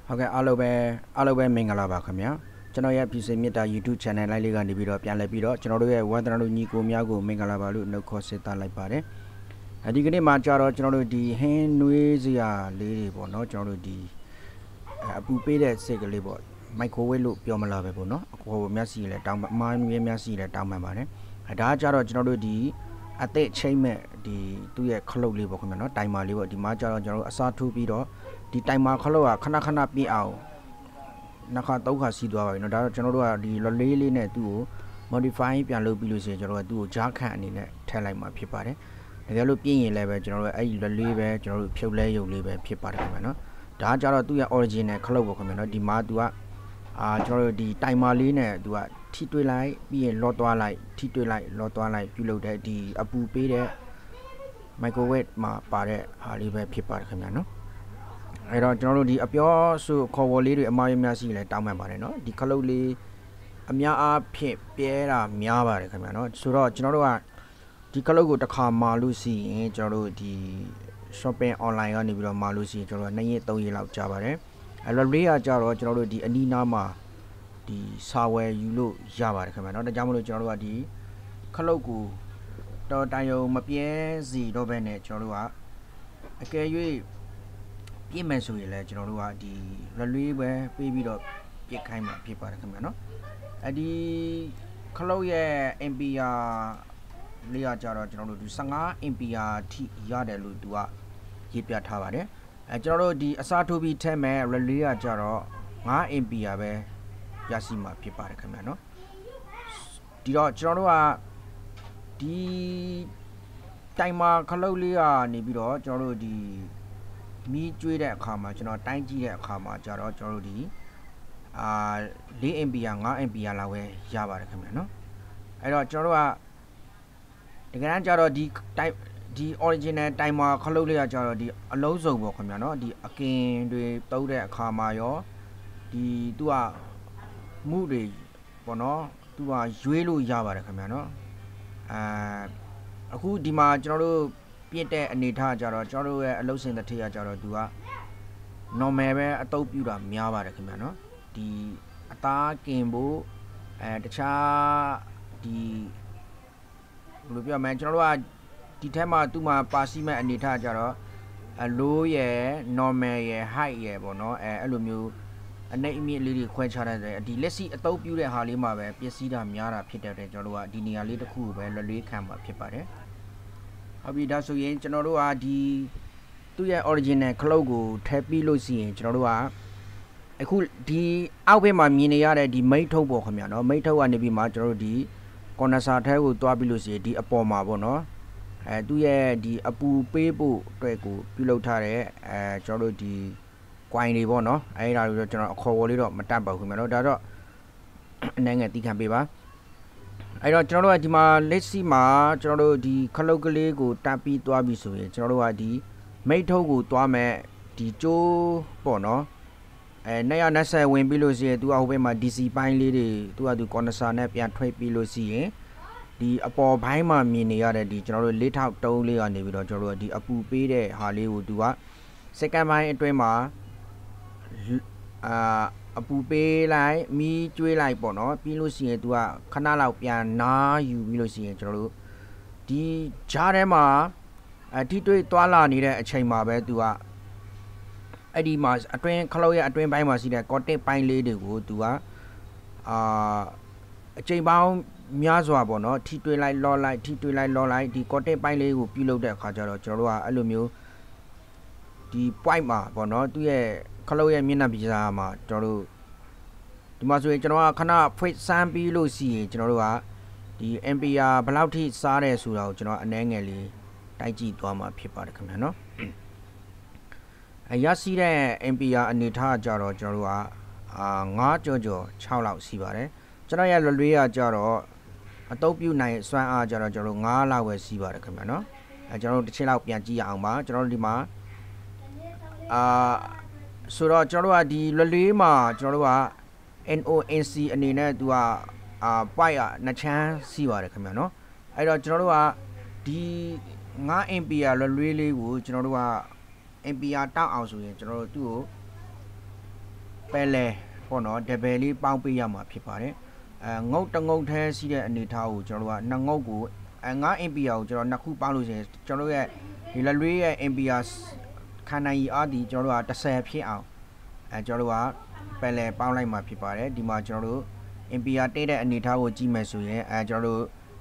ဟုတ်ကဲ့အားလုံးပဲမင်္ဂလာပါခင်ဗျာကျွန်တော်ရဲ့ပြည်စင်မြတ်တာ YouTube channel လိုက်လေးကနေပြီးတော့ပြန်လည်ပြီးတော့ကျွန်တော်တို့ရဲ့ဝန္ဒနာတို့ညီကိုများကိုမင်္ဂလာပါလို့နှုတ်ခေါ်ဆက်သလိုက်ပါတယ်ဒီကနေ့မှာကြတော့ကျွန်တော်တို့ဒီဟင်းနွေးစရာလေးတွေပေါ့နော်ကျွန်တော်တို့ဒီအပူပေးတဲ့စိတ်ကလေးပေါ့မိုက်ခရိုဝေ့လို့ပြောမလားပဲပေါ့နော်အခေါ်မျက်စိလဲတောင်းအမားမြဲမျက်စိလဲတောင်းမှန်ပါတယ်ဒါကြတော့ကျွန်တော်တို့ဒီအသက်ချိန်မဲ့ဒီသူ့ရဲ့ခလုတ်လေးပေါ့ခင်ဗျာနော်တိုင်မာလေးပေါ့ဒီမှာကြတော့ကျွန်တော်တို့အစားထိုးပြီးတော့ဒီတိုင်မာခလုတ်ကခဏပြည့်အောင်နှစ်ခါသုံးခါစီးသွားပါပြီเนาะဒါတော့ကျွန်တော်တို့ကဒီလွလေးလေးနဲ့သူ့ကို modify ပြန်လုပ်ပြီးလို့ရှိရင်ကျွန်တော်တို့ကသူ့ကိုဂျားခန့်အနေနဲ့ထည့်လိုက်မှာဖြစ်ပါတယ်တကယ်လို့ပြည့်ရင်လည်းပဲကျွန်တော်တို့အဲ့ဒီလွလေးပဲကျွန်တော်တို့ဖြုတ်လဲရုပ်လေးပဲဖြစ်ပါတယ်ခင်ဗျာเนาะဒါကြတော့သူ့ရဲ့ original ခလုတ်ပေါ့ခင်ဗျာเนาะဒီမှာသူကကျွန်တော်တို့ဒီတိုင်မာလေးနဲ့သူကထိတွေ့လိုက်ပြီးရင်လော့သွားလိုက်ထိတွေ့လိုက်လော့သွားလိုက်ပြုလုပ်တဲ့ဒီအပူပေးတဲ့ microwave မှာပါတဲ့ဟာလေးပဲဖြစ်ပါတယ်ခင်ဗျာเนาะအဲ့တော့ကျွန်တော်တို့ဒီအပြောဆိုခေါ်ဝေါ်လေးတွေအမှားရများရှိလဲတောင်းပန်ပါတယ်เนาะဒီခလုတ်လေးအများအားဖြင့်ပြဲတာများပါတယ်ခင်ဗျာเนาะဆိုတော့ကျွန်တော်တို့ကဒီခလုတ်ကိုတစ်ခါမာလို့ရှိရင်ကျွန်တော်တို့ဒီ shopping online ကနေပြီးတော့မာလို့ရှိရင်ကျွန်တော်တို့2ရက်3ရက်လောက်ကြာပါတယ်အဲ့လိုလေးကကြတော့ကျွန်တော်တို့ဒီအနီးနားမှာဒီစာဝယ်ယူလို့ရပါတယ်ခင်ဗျာเนาะဒါကြောင့်မလို့ကျွန်တော်တို့ကဒီခလုတ်ကိုတော်တိုင်ယုံမပြဲစီတော့ပဲနဲ့ကျွန်တော်တို့ကအကယ်၍ပြည့်မယ်ဆိုရင်လည်းကျွန်တော်တို့ကဒီလွေးပဲပေးပြီးတော့ပြစ်ခိုင်းမှာဖြစ်ပါတယ်ခင်ဗျာနော်ဒီခလုတ်ရဲ့ ampere လေးကကြတော့ကျွန်တော်တို့ဒီ15 ampere ထိရတယ်လို့သူကရေးပြထားပါတယ်ကျွန်တော်တို့ဒီအစားထိုးပြီးထည့်မယ်လွေးကကြတော့5 ampere ပဲရရှိမှာဖြစ်ပါတယ်ခင်ဗျာနော်ဒီတော့ကျွန်တော်တို့ကဒီတိုင်မာခလုတ်လေးကနေပြီးတော့ကျွန်တော်တို့ဒီမီးကျွေးတဲ့အခါမှာကျွန်တော်တိုင်းကြည့်တဲ့အခါမှာကြတော့ကျွန်တော်တို့ဒီ4 ampere 5 ampere လောက်ပဲရပါတယ်ခင်ဗျာနော်အဲ့တော့ကျွန်တော်တို့ကတကယ်တမ်းကြတော့ဒီ original timer ခလုတ်လေးကကြတော့ဒီအလုံးစုံပေါ့ခင်ဗျာနော်ဒီအကင်တွေတုံးတဲ့အခါမှာရောဒီသူကမှုတွေပေါ့နော်သူကရွေးလို့ရပါတယ်ခင်ဗျာနော်အခုဒီမှာကျွန်တော်တို့ပြည့်တဲ့အနေထားကြတော့ကျွန်တော်တို့ရဲ့အလုပ်စင်တစ်ထည့်ရကြတော့သူက normal ပဲအတုပ်ပြူတာများပါတယ်ခင်ဗျာနော်ဒီအသားကင်ဖို့တခြားဒီဘယ်လိုပြောမလဲကျွန်တော်တို့ကဒီထက်မှသူ့မှာပါစီမဲ့အနေထားကြတော့low ရယ် normal ရယ် height ရယ်ပေါ့နော်အဲ့လိုမျိုးအနေအမြင့်လေးတွေခွဲခြားတဲ့ဒီလက်စီအတုပ်ပြူတဲ့ဟာလေးမှာပဲပစ္စည်းတာများတာဖြစ်တဲ့အတွက်ကျွန်တော်တို့ကဒီနေရာလေးတစ်ခုကိုပဲလွေးခံမှာဖြစ်ပါတယ်ဟုတ်ပြီဒါဆိုရင်ကျွန်တော်တို့ကဒီသူ့ရဲ့ original ခလုတ်ကိုထည့်ပြီးလို့ရှိရင်ကျွန်တော်တို့ကအခုဒီအောက်ဘက်မှာမြင်နေရတဲ့ဒီမိတ်ထုတ်ပေါ့ခင်ဗျာနော်မိတ်ထုတ်ကနေပြီးမှကျွန်တော်တို့ဒီ condenser ထဲကိုတွားပြီးလို့ရှိရင်ဒီအပေါ်မှာပေါ့နော်သူ့ရဲ့ဒီအပူပေးဖို့အတွက်ကိုပြုလုပ်ထားတဲ့ကျွန်တော်တို့ဒီကွိုင်တွေပေါ့နော်အဲ့ဒါတွေတော့ကျွန်တော်အခေါ်ဝေါ်လေးတော့မတတ်ပါဘူးခင်ဗျာနော်ဒါတော့အနေငယ်တီးခံပေးပါအဲ့တော့ကျွန်တော်တို့ကဒီမှာလက်စီမှာကျွန်တော်တို့ဒီခလုတ်ကလေးကိုတပ်ပြီးသွားပြီဆိုရင်ကျွန်တော်တို့ကဒီမိတ်ထုတ်ကိုသွားမဲ့ဒီကျိုးပေါ့နော်220ဝင်ပြီးလို့ရှိရင်သူကဟိုဘက်မှာ DC ပိုင်းလေးတွေသူကcondenser နဲ့ပြန်ထွက်ပြီးလို့ရှိရင်ဒီအပေါ်ဘိုင်းမှာမြင်နေရတဲ့ဒီကျွန်တော်တို့၄ထောက်တုံးလေးကနေပြီးတော့ကျွန်တော်တို့ဒီအပူပေးတဲ့ဟာလေးကိုသူက second ပိုင်းအတွင်းမှာအပူပေးလိုက်မီးကျွေးလိုက်ပေါ့နော်ပြီးလို့ရှိရင်သူကခဏလောက်ပြန်နားယူပြီးလို့ရှိရင်ကျွန်တော်တို့ဒီဂျားထဲမှာထိတွေ့သွားလာနေတဲ့အချိန်မှာပဲသူကအဲ့ဒီမှာအတွင်းခလုတ်ရဲ့အတွင်းပိုင်းမှာရှိတဲ့ cotton ပိုင်းလေးတွေကိုသူကအချိန်ပေါင်းများစွာပေါ့နော်ထိတွေ့လိုက်လော့လိုက်ထိတွေ့လိုက်လော့လိုက်ဒီ cotton ပိုင်းလေးကိုပြုလုပ်တဲ့အခါကျတော့ကျွန်တော်တို့ကအဲ့လိုမျိုးဒီ point မှာပေါ့နော်သူ့ရဲ့ခလုတ်ရဲ့မျက်နှာပြစာမှာကျွန်တော်တို့ဒီမှာဆိုရင်ကျွန်တော်ကခဏဖွင့်စမ်းပြီးလို့ရှိရင်ကျွန်တော်တို့ကဒီ ampere ဘယ်လောက်ထိစားတယ်ဆိုတာကိုကျွန်တော်အနည်းငယ်လေးတိုက်ကြည့်သွားမှာဖြစ်ပါတယ်ခင်ဗျာနော်ရရှိတဲ့ ampere အနေထားကြတော့ကျွန်တော်တို့က9ကျော်6လောက်ရှိပါတယ်ကျွန်တော်ရဲ့လွေးရကြတော့အတုပ်ပြုနိုင်စွမ်းအားကြတော့ကျွန်တော်တို့9လောက်ပဲရှိပါတယ်ခင်ဗျာနော်ကျွန်တော်တို့တစ်ချက်လောက်ပြန်ကြည့်ရအောင်ပါကျွန်တော်တို့ဒီမှာဆိုတော့ကျွန်တော်တို့ကဒီလွေးမှာကျွန်တော်တို့က NONC အနေနဲ့သူကပိုက်နှစ်ချမ်းစီးပါတယ်ခင်ဗျာနော်အဲ့တော့ကျွန်တော်တို့ကဒီ9 ampere လွေးလေးကိုကျွန်တော်တို့က ampere တောက်အောင်ဆိုရင်ကျွန်တော်တို့သူ့ကိုပဲလေပေါ့နော်တပယ်လေးပေါင်းပေးရမှာဖြစ်ပါတယ်ငုတ်တငုတ်ထဲရှိတဲ့အနေထားကိုကျွန်တော်တို့ကနှစ်ငုတ်ကို9 ampere ကိုကျွန်တော်နှစ်ခုပေါင်းလို့ရှိရင်ကျွန်တော်တို့ရဲ့ဒီလက်လွေးရဲ့ ampere ခန္ဓာကြီးအားဒီကျွန်တော်တို့က10ဖြစ်အောင်ကျွန်တော်တို့ကပဲလေပေါင်းလိုက်မှာဖြစ်ပါတယ်ဒီမှာကျွန်တော်တို့ ampere တိတ်တဲ့အနေထားကိုကြည့်မယ်ဆိုရင်ကျွန်တော်တို့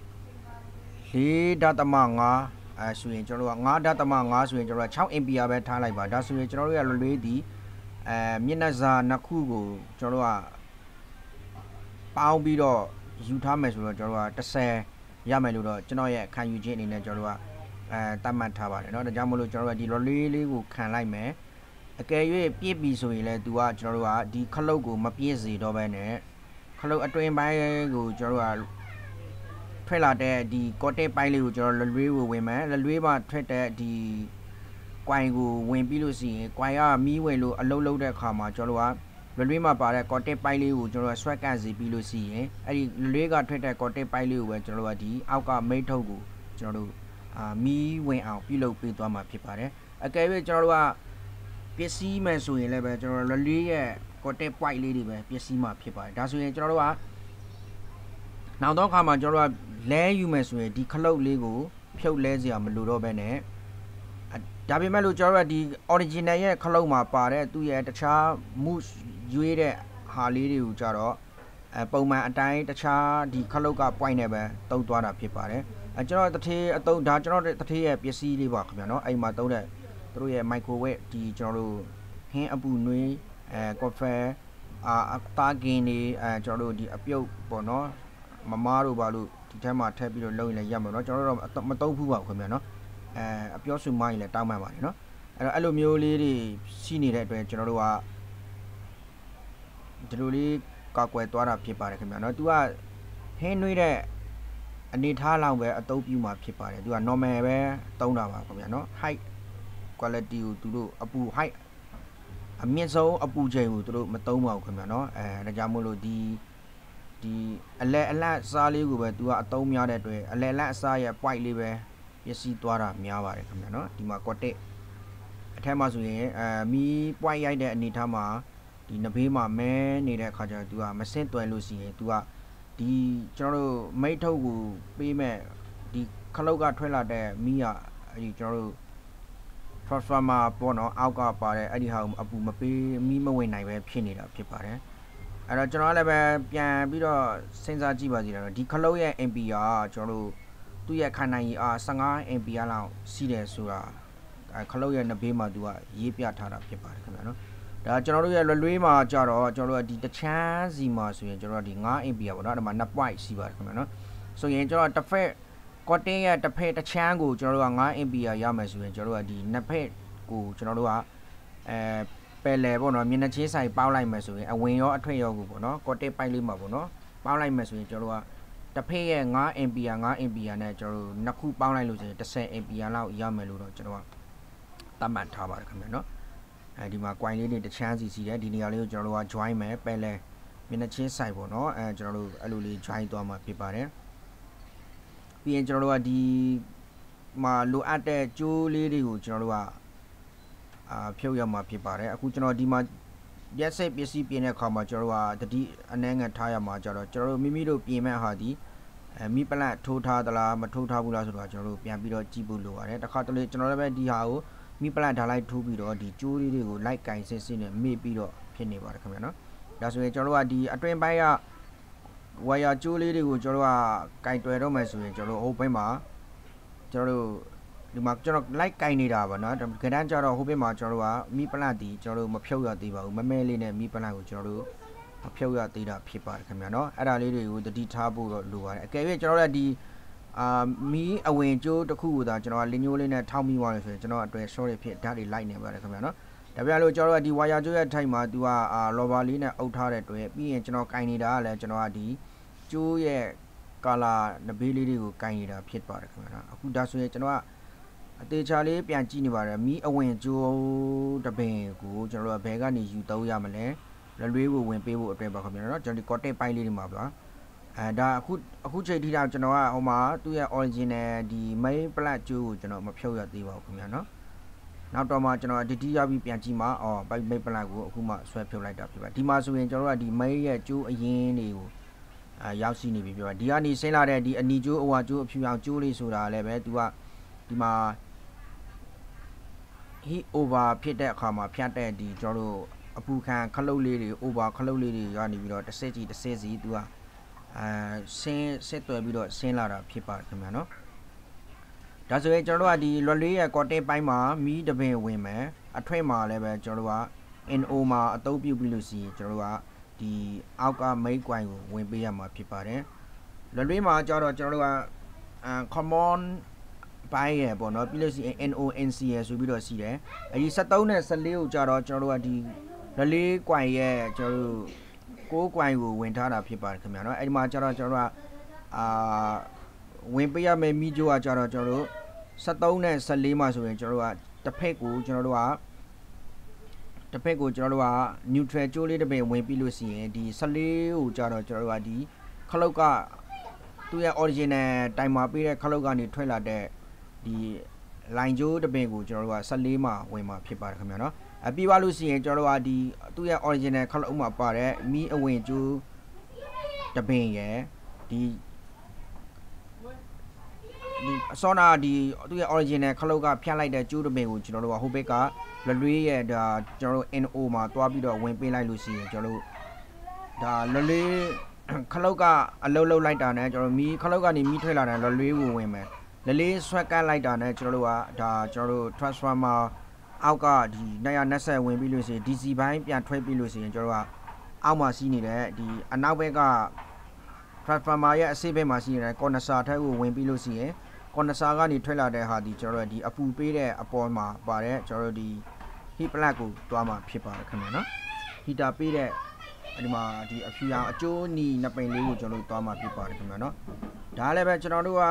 4.5ဆိုရင်ကျွန်တော်တို့က9.5ဆိုရင်ကျွန်တော်တို့6 ampere ပဲထားလိုက်ပါဒါဆိုရင်ကျွန်တော်တို့ရဲ့လွေးဒီမျက်နှာစာနှစ်ခုကိုကျွန်တော်တို့ကပေါင်းပြီးတော့ယူထားမယ်ဆိုတော့ကျွန်တော်တို့က10ရမယ်လို့တော့ကျွန်တော်ရဲ့ခံယူခြင်းအနေနဲ့ကျွန်တော်တို့ကတတ်မှတ်ထားပါတယ်เนาะဒါကြောင့်မလို့ကျွန်တော်တို့ကဒီလွေးလေးကိုခံလိုက်မယ်အကယ်၍ပြည့်ပြီဆိုရင်လည်းသူကကျွန်တော်တို့ကဒီခလုတ်ကိုမပြည့်စေတော့ဘဲနဲ့ခလုတ်အတွင်းပိုင်းကိုကျွန်တော်တို့ကထွက်လာတဲ့ဒီကော့တက်ပိုင်းလေးကိုကျွန်တော်လွေးကိုဝင်မယ်လွေးမှာထွက်တဲ့ဒီကွိုင်ကိုဝင်ပြီးလို့ရှိရင်ကွိုင်ကမီးဝင်လို့အလုံးလုံးတဲ့အခါမှာကျွန်တော်တို့ကလွေးမှာပါတဲ့ကော့တက်ပိုင်းလေးကိုကျွန်တော်ဆွဲကန်စီပြီးလို့ရှိရင်အဲ့ဒီလွေးကထွက်တဲ့ကော့တက်ပိုင်းလေးကိုပဲကျွန်တော်တို့ကဒီအောက်ကမိတ်ထုတ်ကိုကျွန်တော်တို့မီးဝင်အောင်ပြုလုပ်ပေးသွားမှာဖြစ်ပါတယ်အကယ်၍ကျွန်တော်တို့ကပစ္စည်းမယ်ဆိုရင်လည်းပဲကျွန်တော်လွေးရဲ့ကော့တက် point လေးတွေပဲပစ္စည်းမှာဖြစ်ပါတယ်ဒါဆိုရင်ကျွန်တော်တို့ကနောက်တော့ခါမှာကျွန်တော်တို့ကလဲယူမယ်ဆိုရင်ဒီခလုတ်လေးကိုဖြုတ်လဲစရာမလိုတော့ဘဲနဲ့ဒါပေမဲ့လို့ကျွန်တော်တို့ကဒီ original ရဲ့ခလုတ်မှာပါတဲ့သူ့ရဲ့တခြားမှုရွေးတဲ့ဟာလေးတွေကိုကြတော့ပုံမှန်အတိုင်းတခြားဒီခလုတ်က point နဲ့ပဲတုံးသွားတာဖြစ်ပါတယ်ကျွန်တော်တထေးအတုံးဒါကျွန်တော်တထေးရဲ့ပစ္စည်းလေးပါခင်ဗျာเนาะအဲ့မှာတုံးတဲ့သူတို့ရဲ့ microwave ဒီကျွန်တော်တို့ဟင်းအပူနွေးကော်ဖီအသားကင်းတွေကျွန်တော်တို့ဒီအပြုတ်ပေါ့เนาะမမားတို့ပါလို့ဒီထဲမှာထည့်ပြီးတော့လုံးရင်လည်းရမှာเนาะကျွန်တော်တို့မတုံးဘူးပါခင်ဗျာเนาะအပြောစုမိုင်းလည်းတောင်းပန်ပါတယ်เนาะအဲ့လိုမျိုးလေးတွေရှိနေတဲ့အတွက်ကျွန်တော်တို့ကဒီလိုလေးကောက်ွယ်သွားတာဖြစ်ပါတယ်ခင်ဗျာเนาะသူကဟင်းနွေးတဲ့အနေထားလောက်ပဲအသုံးပြုမှာဖြစ်ပါတယ်သူက normal ပဲတုံးတာပါခင်ဗျာเนาะ height quality ကိုသူတို့အပူ height အမြင့်ဆုံးအပူချိန်ကိုသူတို့မသုံးပါဘူးခင်ဗျာเนาะဒါကြောင့်မို့လို့ဒီအလဲအလတ်စားလေးကိုပဲသူကအသုံးများတဲ့အတွက်အလဲအလတ်အစားရဲ့ point လေးပဲပစ္စည်းသွားတာများပါတယ်ခင်ဗျာเนาะဒီမှာကော့တက်အထက်မှာဆိုရင်မီး point ရိုက်တဲ့အနေထားမှာဒီနဘေးမှာမဲနေတဲ့အခါကျတော့သူကမစင့်တွယ်လို့ရှိရင်သူကဒီကျွန်တော်တို့မိတ်ထုတ်ကိုပေးမဲ့ဒီခလုတ်ကထွက်လာတဲ့မီးကအဲ့ဒီကျွန်တော်တို့ transformer ပေါ့နော်အောက်ကပါတဲ့အဲ့ဒီဟာကိုအပူမပေးမီးမဝင်နိုင်ပဲဖြစ်နေတာဖြစ်ပါတယ်အဲ့တော့ကျွန်တော်လည်းပဲပြန်ပြီးတော့စဉ်းစားကြည့်ပါစီတော့ဒီခလုတ်ရဲ့ ampere ကကျွန်တော်တို့သူ့ရဲ့ခန္ဓာကြီးအား15 ampere လောက်ရှိတယ်ဆိုတာခလုတ်ရဲ့နဘေးမှာသူကရေးပြထားတာဖြစ်ပါတယ်ခင်ဗျာနော်ဒါကျွန်တော်တို့ရဲ့လွေးမှာကြတော့ကျွန်တော်တို့ဒီတချမ်းစီမှာဆိုရင်ကျွန်တော်တို့ဒီ9 ampere ပေါ့နော်အဲ့ဒါမှာ2 point ရှိပါတယ်ခင်ဗျာနော်ဆိုရင်ကျွန်တော်တစ်ဖက်ကော့တင်းရဲ့တစ်ဖက်တစ်ချမ်းကိုကျွန်တော်တို့က9 ampere ရမယ်ဆိုရင်ကျွန်တော်တို့ကဒီနှစ်ဖက်ကိုကျွန်တော်တို့ကပဲလေပေါ့နော်မျက်နှာချင်းဆိုင်ပေါင်းလိုက်မယ်ဆိုရင်အဝင်ရောအထွက်ရောကိုပေါ့နော်ကော့တင်းပိုက်လေးမှာပေါ့နော်ပေါင်းလိုက်မယ်ဆိုရင်ကျွန်တော်တို့ကတစ်ဖက်ရဲ့9 ampere 9 ampere နဲ့ကျွန်တော်တို့နှစ်ခုပေါင်းလိုက်လို့ဆိုရင်10 ampere လောက်ရမယ်လို့တော့ကျွန်တော်ကသတ်မှတ်ထားပါတယ်ခင်ဗျာနော်ဒီမှာ coin လေးတွေတချမ်းစီတယ်ဒီနေရာလေးကိုကျွန်တော်တို့က join မယ်ပဲလေမျက်နှာချင်းဆိုင်ပေါ့နော်ကျွန်တော်တို့အဲ့လိုလေး join သွားမှာဖြစ်ပါတယ်ပြီးရင်ကျွန်တော်တို့ကဒီမှာလိုအပ်တဲ့ကြိုးလေးတွေကိုကျွန်တော်တို့ကဖြုတ်ရမှာဖြစ်ပါတယ်အခုကျွန်တော်ဒီမှာရက်စိတ်ပစ္စည်းပြင်တဲ့အခါမှာကျွန်တော်တို့ကတတိအနှဲငယ်ထားရမှာကြတော့ကျွန်တော်တို့မိမိတို့ပြင်မဲ့ဟာဒီမိပလတ်ထိုးထားသလားမထိုးထားဘူးလားဆိုတော့ကျွန်တော်တို့ပြန်ပြီးတော့ကြည့်ဖို့လိုပါတယ်တစ်ခါတလေကျွန်တော်လည်းပဲဒီဟာကိုမိပလတ်ထားလိုက်ထိုးပြီးတော့ဒီကြိုးလေးတွေကိုလိုက်ကင်စစ်စစ်နဲ့မေ့ပြီးတော့ဖြစ်နေပါတယ်ခင်ဗျာနော်ဒါဆိုရင်ကျွန်တော်တို့ကဒီအတွင်းပိုင်းကဝါယာကြိုးလေးတွေကိုကျွန်တော်တို့ကကင်တွယ်တော့မယ်ဆိုရင်ကျွန်တော်တို့ဟိုဘက်မှာကျွန်တော်တို့ဒီမှာကျွန်တော်လိုက်ကင်နေတာပါနော်ကဏ္ဍကြတော့ဟိုဘက်မှာကျွန်တော်တို့ကမိပလတ်ဒီကျွန်တော်တို့မဖြုတ်ရသေးပါဘူးမမဲလေးနဲ့မိပလတ်ကိုကျွန်တော်တို့မဖြုတ်ရသေးတာဖြစ်ပါတယ်ခင်ဗျာနော်အဲ့ဒါလေးတွေကိုတတိထားဖို့တော့လိုပါတယ်အကယ်၍ကျွန်တော်တို့ကဒီမီးအဝင်ကျိုးတစ်ခုကိုသာကျွန်တော်ကလင်းညိုးလေးနဲ့ထောက်မိသွားတယ်ဆိုရင်ကျွန်တော်အတွက် short တွေဖြစ်ဓာတ်တွေလိုက်နေပါတယ်ခင်ဗျာနော်ဒါပြလို့ကျွန်တော်တို့ကဒီဝါယာကျိုးရဲ့ထိုက်မှာသူကလော်ဘာလေးနဲ့အုပ်ထားတဲ့အတွက်ပြီးရင်ကျွန်တော်ကင်နေတာကလည်းကျွန်တော်ကဒီကျိုးရဲ့ကာလာနဘေးလေးတွေကိုကင်နေတာဖြစ်ပါတယ်ခင်ဗျာနော်အခုဒါဆိုရင်ကျွန်တော်ကအသေးချာလေးပြန်ကြည့်နေပါတယ်မီးအဝင်ကျိုးတပင်ကိုကျွန်တော်တို့ကဘယ်ကနေယူသုံးရမလဲလွေးကိုဝင်ပေးဖို့အတွက်ပါခင်ဗျာနော်ကျွန်တော်ဒီ cotton ပိုင်းလေးတွေမှာပါဒါအခုချိန်ထိတော့ကျွန်တော်ကဟိုမှာသူ့ရဲ့ original ဒီ main plat ကျိုးကိုကျွန်တော်မဖြုတ်ရသေးပါဘူးခင်ဗျာနော်နောက်တော့မှကျွန်တော်ဒီရပြီးပြန်ကြည့်မှာပိုက်မိတ်ပလတ်ကိုအခုမှဆွဲဖြုတ်လိုက်တာဖြစ်ပါဒီမှာဆိုရင်ကျွန်တော်တို့ကဒီမိတ်ရဲ့ကျိုးအရင်တွေကိုရောက်ရှိနေပြီပြောဒီကနေဆင်းလာတဲ့ဒီအနီကျိုးအဝါကျိုးအဖြူအောင်ကျိုးလေးဆိုတာလည်းပဲသူကဒီမှာ heat over ဖြစ်တဲ့အခါမှာဖြတ်တဲ့ဒီကျွန်တော်တို့အပူခံခလုတ်လေးတွေ over ခလုတ်လေးတွေကနေပြီးတော့တစ်စက်စီသူကဆင်းဆက်သွယ်ပြီးတော့ဆင်းလာတာဖြစ်ပါတယ်ခင်ဗျာနော်ဒါဆိုရင်ကျွန်တော်တို့ကဒီလွယ်လေးရဲ့ cotton ပိုင်းမှာမီးတပင်ဝင်မယ်အထွတ်မှာလည်းပဲကျွန်တော်တို့က NO မှာအသုံးပြုပြီးလို့ရှိရင်ကျွန်တော်တို့ကဒီအောက်ကမိတ်ကွိုင်ကိုဝင်ပေးရမှာဖြစ်ပါတယ်လွယ်လေးမှာကျတော့ကျွန်တော်တို့ကcommon ပိုင်းရပေါ့နော်ပြီးလို့ရှိရင် NONC ရဆိုပြီးတော့ရှိတယ်အဲဒီ73နဲ့14ကိုကျတော့ကျွန်တော်တို့ကဒီလွယ်လေးကွိုင်ရဲ့ကျွန်တော်တို့6ကွိုင်ကိုဝင်ထားတာဖြစ်ပါတယ်ခင်ဗျာနော်အဲဒီမှာကျတော့ကျွန်တော်တို့ကဝင်ပေးရမယ့်မိကျိုးကကြတော့ကျွန်တော်တို့73နဲ့14မှာဆိုရင်ကျွန်တော်တို့ကတစ်ဖက်ကိုကျွန်တော်တို့က neutral ကျိုးလေးတစ်ပင်ဝင်ပြီးလို့ရှိရင်ဒီ14ကိုကြတော့ကျွန်တော်တို့ကဒီခလုတ်ကသူ့ရဲ့ original တိုင်မှာပေးတဲ့ခလုတ်ကနေထွက်လာတဲ့ဒီ line ကျိုးတစ်ပင်ကိုကျွန်တော်တို့က14မှာဝင်မှာဖြစ်ပါတယ်ခင်ဗျာနော်ပြီးသွားလို့ရှိရင်ကျွန်တော်တို့ကဒီသူ့ရဲ့ original ခလုတ်မှာပါတဲ့မီးအဝင်ကျိုးတစ်ပင်ရယ်ဒီဆောနာဒီသူ့ရဲ့ original ခလုတ်ကဖြတ်လိုက်တဲ့ကျိုးတပင်ကိုကျွန်တော်တို့ကဟိုဘက်ကလွယ်ရဲ့ဒါကျွန်တော်တို့ NO မှာတွားပြီးတော့ဝင်ပေးလိုက်လို့ရှိရင်ကျွန်တော်တို့ဒါလွယ်ခလုတ်ကအလုံးလုံးလိုက်တာနဲ့ကျွန်တော်မီးခလုတ်ကနေမီးထွက်လာတဲ့လွယ်ကိုဝင်မယ်လွယ်ဆွဲကတ်လိုက်တာနဲ့ကျွန်တော်တို့ကဒါကျွန်တော်တို့ transformer အောက်ကဒီ220ဝင်ပြီးလို့ရှိရင် DC ဘိုင်းပြန်ထွက်ပြီးလို့ရှိရင်ကျွန်တော်တို့ကအောက်မှာစီးနေတဲ့ဒီအနောက်ဘက်က transformer ရဲ့အစိဘက်မှာရှိနေတဲ့ condenser ထက်ကိုဝင်ပြီးလို့ရှိရင်condenser ကနေထွက်လာတဲ့ဟာဒီကျွန်တော်တို့ဒီအပူပေးတဲ့အပေါ်မှာပါတဲ့ကျွန်တော်တို့ဒီ heat plug ကိုတွားမှာဖြစ်ပါတယ်ခင်ဗျာနော် heater ပေးတဲ့ဒီမှာဒီအဖြူရောင်အကျိုးနီနှစ်ပိန်လေးကိုကျွန်တော်တို့တွားမှာဖြစ်ပါတယ်ခင်ဗျာနော်ဒါလည်းပဲကျွန်တော်တို့က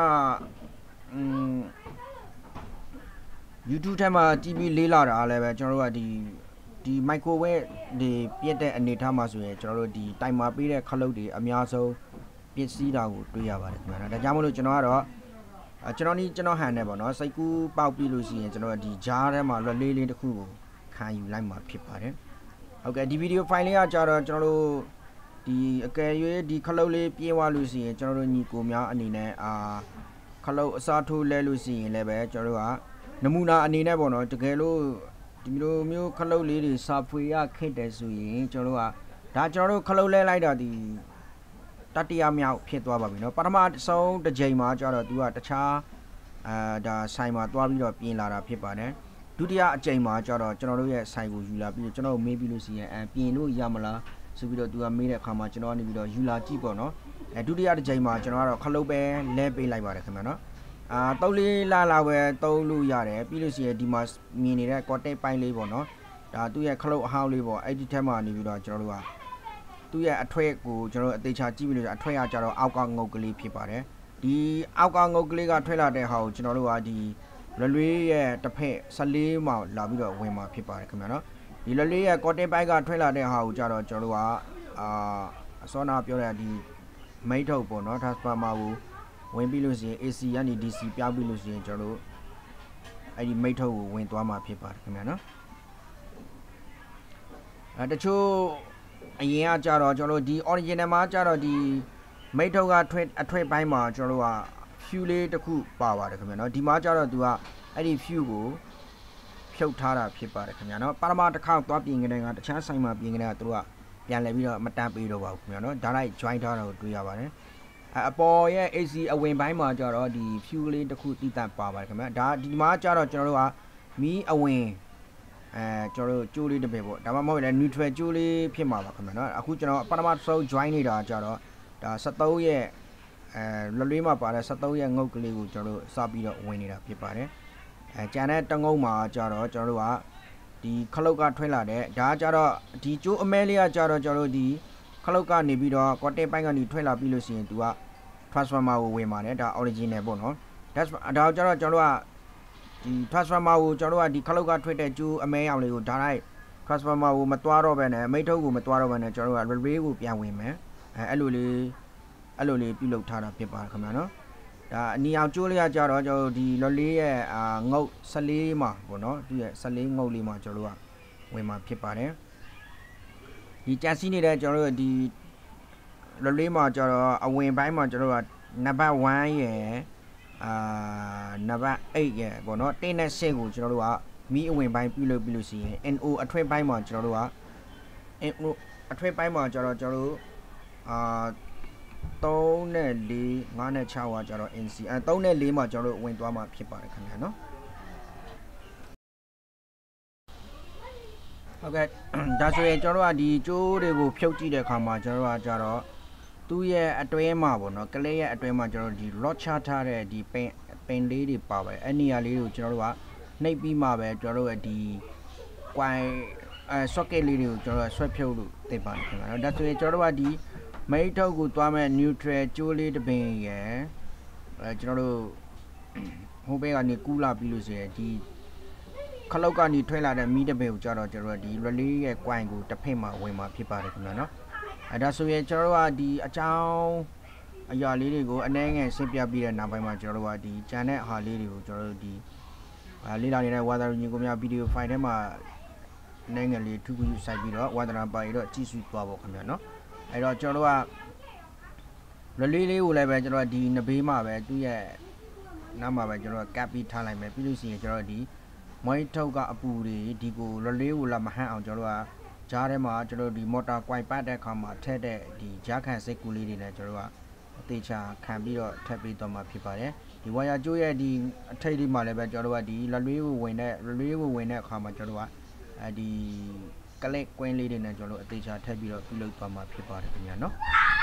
YouTube ထဲမှာ TV လေးလာတာလည်းပဲကျွန်တော်တို့ကဒီ microwave တွေပြည့်တဲ့အနေထားမှာဆိုရင်ကျွန်တော်တို့ဒီတိုင်မာပေးတဲ့ခလုတ်တွေအများဆုံးပစ္စည်းတာကိုတွေ့ရပါတယ်ခင်ဗျာနော်ဒါကြောင့်မလို့ကျွန်တော်ကတော့ကျွန်တော်ဟန်နေပေါ့နော်စိတ်ကူးပေါက်ပြီးလို့ရှိရင်ကျွန်တော်ဒီဂျားထဲမှာလွယ်လေးတစ်ခုကိုခံယူလိုက်မှာဖြစ်ပါတယ်ဟုတ်ကဲ့ဒီဗီဒီယိုဖိုင်လေးကကြတော့ကျွန်တော်တို့ဒီအကယ်၍ဒီခလုတ်လေးပြေးသွားလို့ရှိရင်ကျွန်တော်တို့ညီကိုများအနေနဲ့ခလုတ်အစားထိုးလဲလို့ရှိရင်လည်းပဲကျွန်တော်တို့ကနမူနာအနေနဲ့ပေါ့နော်တကယ်လို့ဒီမျိုးခလုတ်လေးတွေစာဖွေရခက်တယ်ဆိုရင်ကျွန်တော်တို့ကဒါကျွန်တော်တို့ခလုတ်လဲလိုက်တာဒီတတိယမြောက်ဖြစ်သွားပါပြီเนาะပထမဆုံးတစ်ချိန်မှာကျတော့သူကတခြားဒါဆိုင်မှာတွားပြီးတော့ပြင်လာတာဖြစ်ပါတယ်ဒုတိယအချိန်မှာကျတော့ကျွန်တော်တို့ရဲ့ဆိုင်ကိုယူလာပြီးကျွန်တော်မေးပြီးလို့ရှိရင်ပြင်လို့ရမလားဆိုပြီးတော့သူကမေးတဲ့အခါမှာကျွန်တော်ကနေပြီးတော့ယူလာကြည့်ပေါ့เนาะဒုတိယတစ်ချိန်မှာကျွန်တော်ကတော့ခလုတ်ပဲလဲပေးလိုက်ပါတယ်ခင်ဗျာเนาะတုတ်လေးလာပဲတုံးလို့ရတယ်ပြီးလို့ရှိရင်ဒီမှာမြင်နေတဲ့ cotton ပိုင်းလေးပေါ့เนาะဒါသူ့ရဲ့ခလုတ်အဟောင်းလေးပေါ့အဲ့ဒီထက်မှနေပြီးတော့ကျွန်တော်တို့ကသူ့ရဲ့အထွတ်ကိုကျွန်တော်တို့အသေးချာကြည့်ပြီးလို့အထွတ်ရကြတော့အောက်ကငုတ်ကလေးဖြစ်ပါတယ်ဒီအောက်ကငုတ်ကလေးကထွက်လာတဲ့ဟာကိုကျွန်တော်တို့ကဒီလွယ်ရဲ့တစ်ဖက်14မှာလာပြီးတော့ဝင်มาဖြစ်ပါတယ်ခင်ဗျာနော်ဒီလွယ်ရဲ့ cotton ပိုင်းကထွက်လာတဲ့ဟာကိုကြတော့ကျွန်တော်တို့ကအစောနာပြောတဲ့ဒီမိတ်ထုတ်ပေါ့နော် transformer ကိုဝင်ပြီးလို့ရှိရင် AC ကနေ DC ပြောင်းပြီးလို့ရှိရင်ကျွန်တော်တို့အဲ့ဒီမိတ်ထုတ်ကိုဝင်သွားမှာဖြစ်ပါတယ်ခင်ဗျာနော်တချို့အရင်ကကြတော့ကျွန်တော်တို့ဒီ original မှာကြတော့ဒီမိတ်ထုတ်ကအထွတ်ပိုင်းမှာကျွန်တော်တို့က fuel လေးတစ်ခုပါပါတယ်ခင်ဗျာနော်ဒီမှာကြတော့သူကအဲ့ဒီ fuel ကိုဖြုတ်ထားတာဖြစ်ပါတယ်ခင်ဗျာနော်ပါရမတစ်ခေါက်သွားပြင်ကြတဲ့ကတခြားဆိုင်မှာပြင်ကြတဲ့ကသူကပြန်လဲပြီးတော့မတန်းပေးတော့ပါဘူးခင်ဗျာနော်ဒါလိုက် join ထားတာကိုတွေ့ရပါတယ်အပေါ်ရဲ့ AC အဝင်ပိုင်းမှာကြတော့ဒီ fuel လေးတစ်ခုတိတတ်ပါပါတယ်ခင်ဗျာဒါဒီမှာကြတော့ကျွန်တော်တို့ကမီးအဝင်ကျွန်တော်တို့ကျိုးလေးတစ်ပင်ပေါ့ဒါမှမဟုတ်လည်း neutral ကျိုးလေးဖြစ်မှာပါခင်ဗျာနော်အခုကျွန်တော်ပထမဆုံး join နေတာကြတော့ဒါ73ရဲ့လွယ်လေးမှာပါတဲ့73ရဲ့ငုတ်ကလေးကိုကျွန်တော်တို့စပြီးတော့ဝင်နေတာဖြစ်ပါတယ်ကျန်တဲ့တငုံမှာကြတော့ကျွန်တော်တို့ကဒီခလုတ်ကထွက်လာတဲ့ဒါကြတော့ဒီကျိုးအမဲလေးကကြတော့ကျွန်တော်တို့ဒီခလုတ်ကနေပြီးတော့ cotton ပိုင်းကနေထွက်လာပြီးလို့ရှိရင်သူက transformer ကိုဝင်ပါတယ်ဒါ original ပေါ့နော်ဒါကြတော့ကျွန်တော်တို့ကဒီ transformer ကိုကျွန်တော်တို့ကဒီခလုတ်ကထွက်တဲ့ကျိုးအမဲရောင်လေးကိုဒါလိုက် transformer ကိုမတွားတော့ဘဲနဲ့အမိတ်ထုတ်ကိုမတွားတော့ဘဲနဲ့ကျွန်တော်တို့က relay ကိုပြန်ဝင်မယ်အဲ့လိုလေးပြုလုပ်ထားတာဖြစ်ပါတယ်ခင်ဗျာနော်နီအောင်ကျိုးလေးကကြတော့ကျွန်တော်ဒီလွတ်လေးရဲ့ငုတ်14မှာပေါ့နော်ဒီရဲ့14ငုတ်လေးမှာကျွန်တော်တို့ကဝင်မှာဖြစ်ပါတယ်ဒီကြက်စီနေတဲ့ကျွန်တော်တို့ဒီလွတ်လေးမှာကြတော့အဝင်ပိုင်းမှာကျွန်တော်တို့ကနံပါတ်1ရဲ့နံပါတ်8ရဲ့ပေါ့နော်တင်းနဲ့10ကိုကျွန်တော်တို့ကမီးအဝင်ပိုင်းပြုလုပ်ပြီးလို့ရှိရင် NO အထွေပိုင်းမှာကျွန်တော်တို့က NO အထွေပိုင်းမှာကျွန်တော်တို့3နဲ့4 5နဲ့6ကကျတော့ NC 3နဲ့4မှာကျွန်တော်တို့ဝင်သွားမှာဖြစ်ပါတယ်ခင်ဗျာနော်ဟုတ်ကဲ့ဒါဆိုရင်ကျွန်တော်တို့ကဒီကျိုးတွေကိုဖြုတ်ကြည့်တဲ့အခါမှာကျွန်တော်တို့ကကြတော့သူ့ရဲ့အတွဲမှာပေါ့နော်ကလေးရဲ့အတွဲမှာကျွန်တော်တို့ဒီ lock ချထားတဲ့ဒီပင်လေးတွေပါပဲအဲ့နေရာလေးကိုကျွန်တော်တို့ကနှိပ်ပြီးမှပဲကျွန်တော်တို့ကဒီ coin socket လေးတွေကိုကျွန်တော်တို့ဆွဲဖြုတ်လို့သိပါတယ်ခင်ဗျာနော်ဒါဆိုရင်ကျွန်တော်တို့ကဒီမိတ်ထုတ်ကိုသွားမဲ့ neutral ကျိုးလေးတစ်ပင်ရယ်ကျွန်တော်တို့ဟိုဘက်ကနေကူးလာပြီးလို့ဆိုရင်ဒီခလုတ်ကနေထွက်လာတဲ့မီးတစ်ပင်ကိုကြတော့ကျွန်တော်တို့ဒီ relay ရဲ့ coin ကိုတစ်ဖက်မှာဝင်မှာဖြစ်ပါတယ်ခင်ဗျာနော်ဒါဆိုရင်ကျွန်တော်တို့ကဒီအကြောင်းအရာလေးတွေကိုအနည်းငယ်ရှင်းပြပြီးတဲ့နောက်ပိုင်းမှာကျွန်တော်တို့ကဒီဂျန်တဲ့ဟာလေးတွေကိုကျွန်တော်တို့ဒီလေးလာနေတဲ့ဝါသရညီကိုများဗီဒီယိုဖိုင်ထဲမှာနိုင်ငံလေးထူးထူးစိုက်ပြီးတော့ဝါသနာပါရီတော့ကြည့်စုသွားပါခင်ဗျာနော်အဲ့တော့ကျွန်တော်တို့က relay လေးကိုလည်းပဲကျွန်တော်ဒီနဘေးမှာပဲသူ့ရဲ့နောက်မှာပဲကျွန်တော်ကပ်ပြီးထားလိုက်မယ်ပြီးလို့ရှိရင်ကျွန်တော်ဒီမွိုင်းထုတ်ကအပူတွေဒီကို relay ကိုလာမဟန့်အောင်ကျွန်တော်တို့ကကြားထဲမှာကျွန်တော်ဒီ motor coin ပတ်တဲ့အခါမှာထည့်တဲ့ဒီကြားခံစိတ်ကူလေးတွေနဲ့ကျွန်တော်တို့ကအသေးချာခံပြီးတော့ထပ်ပြီးတော့မှဖြစ်ပါတယ်ဒီဝါယာကျိုးရဲ့ဒီအထိတ်လေးမှာလည်းပဲကျွန်တော်တို့ကဒီ relay ကိုဝင်တဲ့အခါမှာကျွန်တော်တို့ကဒီကလစ်ကွင်းလေးတွေနဲ့ကျွန်တော်တို့အသေးချာထပ်ပြီးတော့ပြုလုပ်သွားမှာဖြစ်ပါတယ်ခင်ဗျာနော်